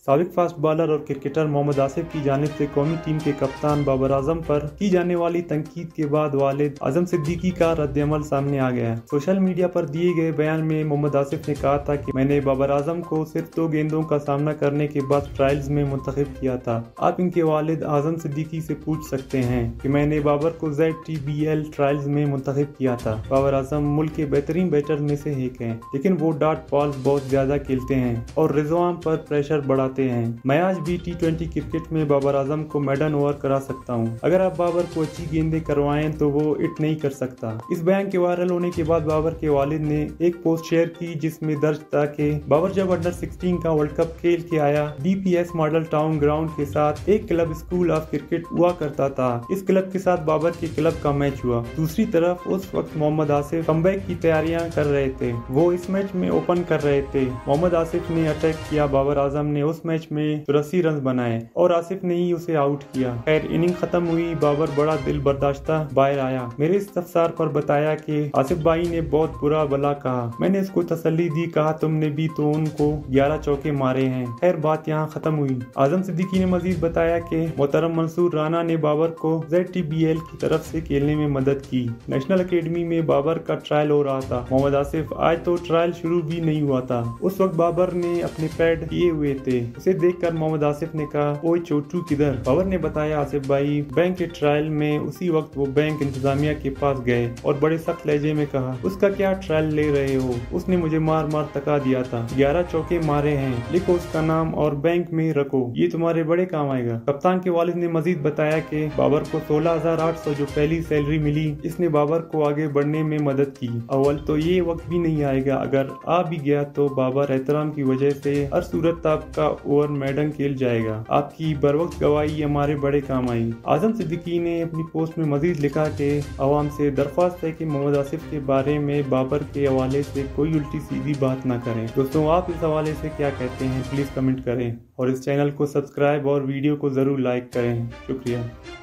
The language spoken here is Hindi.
साबिक फास्ट बॉलर और क्रिकेटर मोहम्मद आसिफ की जानिब से कौमी टीम के कप्तान बाबर आजम पर की जाने वाली तनकीद के बाद वालिद आजम सिद्दीकी का रद्द-ए-अमल सामने आ गया है। सोशल मीडिया पर दिए गए बयान में मोहम्मद आसिफ ने कहा था कि मैंने बाबर आजम को सिर्फ 2 गेंदों का सामना करने के बाद ट्रायल्स में मुंतखब किया था। आप इनके वालिद आजम सिद्दीकी से पूछ सकते हैं कि मैंने बाबर को ZTBL ट्रायल्स में मुंतखब किया था। बाबर आजम मुल्क के बेहतरीन बैटर्स में से एक हैं, लेकिन वो डॉट बॉल बहुत ज्यादा खेलते हैं और रिजवान पर प्रेशर बढ़ाते हैं। मैं आज भी T20 क्रिकेट में बाबर आजम को मेडन ओवर करा सकता हूं। अगर आप बाबर को अच्छी गेंदें करवाएं तो वो इट नहीं कर सकता। इस बयान के वायरल होने के बाद बाबर के वालिद ने एक पोस्ट शेयर की जिसमें दर्ज था कि बाबर जब अंडर 16 का वर्ल्ड कप खेल के आया, DPS मॉडल टाउन ग्राउंड के साथ एक क्लब स्कूल ऑफ क्रिकेट हुआ करता था। इस क्लब के साथ बाबर के क्लब का मैच हुआ। दूसरी तरफ उस वक्त मोहम्मद आसिफ कमबैक की तैयारियां कर रहे थे। वो इस मैच में ओपन कर रहे थे। मोहम्मद आसिफ ने अटैक किया। बाबर आजम ने उस मैच में 84 रन बनाए और आसिफ ने ही उसे आउट किया। खैर इनिंग खत्म हुई। बाबर बड़ा दिल बर्दाश्ता बाहर आया। मेरे इस्तफसार पर बताया कि आसिफ भाई ने बहुत बुरा भला कहा। मैंने उसको तसल्ली दी, कहा तुमने भी तो उनको 11 चौके मारे हैं। खैर बात यहाँ खत्म हुई। आजम सिद्दीकी ने मजीद बताया कि मोहतरम मंसूर राना ने बाबर को ZTBL की तरफ से खेलने में मदद की। नेशनल अकेडमी में बाबर का ट्रायल हो रहा था। मोहम्मद आसिफ आज तो ट्रायल शुरू भी नहीं हुआ था। उस वक्त बाबर ने अपने पैड किए हुए थे। उसे देखकर मोहम्मद आसिफ ने कहा, ओए चोटू किधर? बाबर ने बताया, आसिफ भाई बैंक के ट्रायल में। उसी वक्त वो बैंक इंतजामिया के पास गए और बड़े सख्त लहजे में कहा, उसका क्या ट्रायल ले रहे हो? उसने मुझे मार मार तका दिया था। 11 चौके मारे हैं। लिखो उसका नाम और बैंक में रखो, ये तुम्हारे बड़े काम आएगा। कप्तान के वालिद ने मजीद बताया कि बाबर को 16,800 जो पहली सैलरी मिली, इसने बाबर को आगे बढ़ने में मदद की। अव्वल तो ये वक्त भी नहीं आएगा, अगर आ भी गया तो बाबर एहतराम की वजह से हर सूरत आपका ओवर मैडन खेल जाएगा। आपकी बरवक्त गवाही हमारे बड़े काम आई। आजम सिद्दीकी ने अपनी पोस्ट में मजीद लिखा कि अवाम से दरख्वास्त है कि मोहम्मद आसिफ के बारे में बाबर के हवाले से कोई उल्टी सीधी बात ना करें। दोस्तों आप इस हवाले से क्या कहते हैं, प्लीज कमेंट करें और इस चैनल को सब्सक्राइब और वीडियो को जरूर लाइक करें। शुक्रिया।